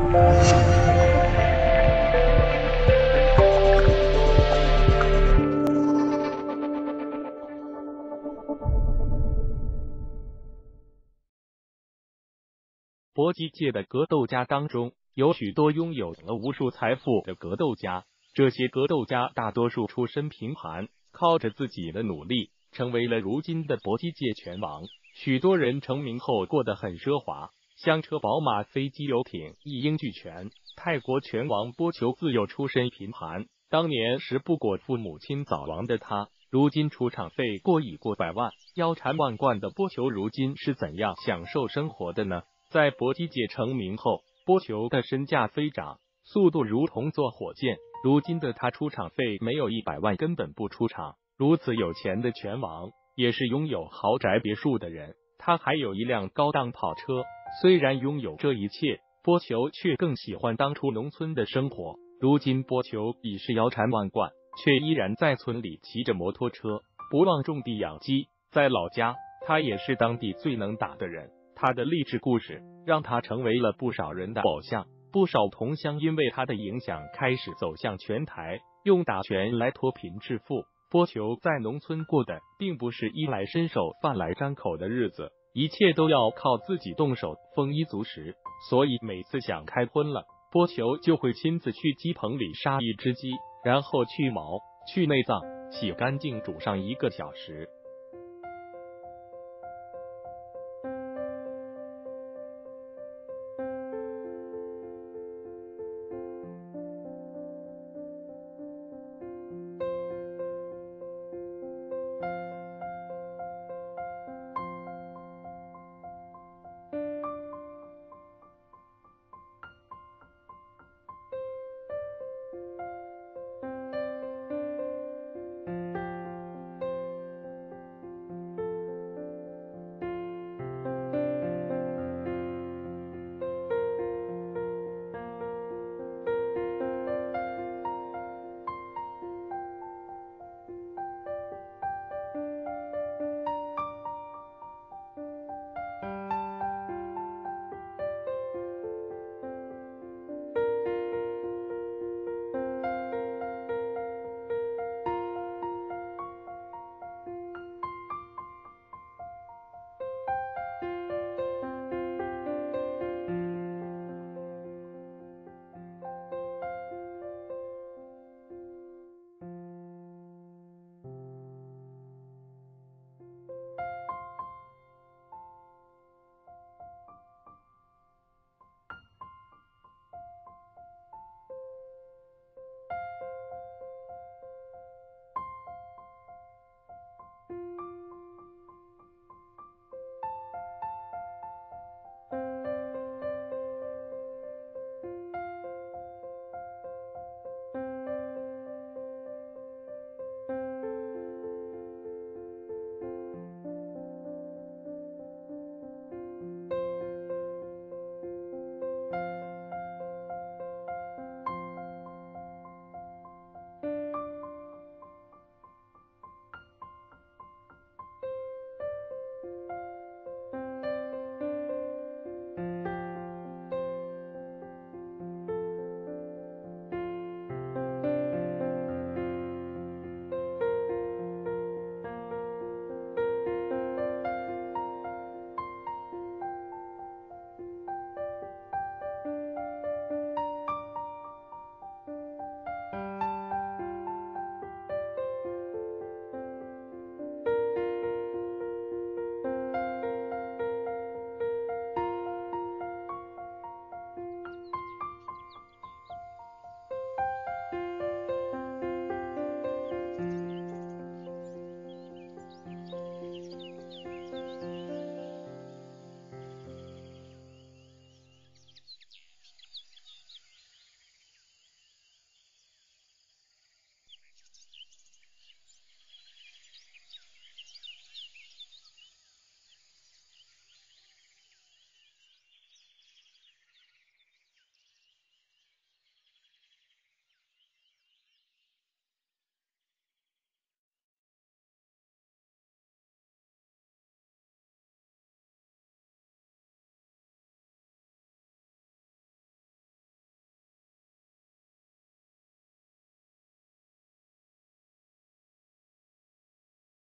搏击界的格斗家当中，有许多拥有了无数财富的格斗家，这些格斗家大多数出身贫寒，靠着自己的努力，成为了如今的搏击界拳王。许多人成名后过得很奢华，香车宝马、飞机游艇一应俱全。泰国拳王波球自幼出身贫寒，当年时不果父母亲早亡的他，如今出场费过百万，腰缠万贯的波球如今是怎样享受生活的呢？在搏击界成名后，波球的身价飞涨，速度如同坐火箭。如今的他出场费没有100万根本不出场。如此有钱的拳王，也是拥有豪宅别墅的人，他还有一辆高档跑车。虽然拥有这一切，波球却更喜欢当初农村的生活。如今波球已是腰缠万贯，却依然在村里骑着摩托车，不忘种地养鸡。在老家，他也是当地最能打的人。他的励志故事让他成为了不少人的偶像，不少同乡因为他的影响开始走向拳台，用打拳来脱贫致富。波球在农村过的并不是衣来伸手饭来张口的日子，一切都要靠自己动手，丰衣足食。所以每次想开荤了，波球就会亲自去鸡棚里杀一只鸡，然后去毛、去内脏，洗干净煮上1个小时。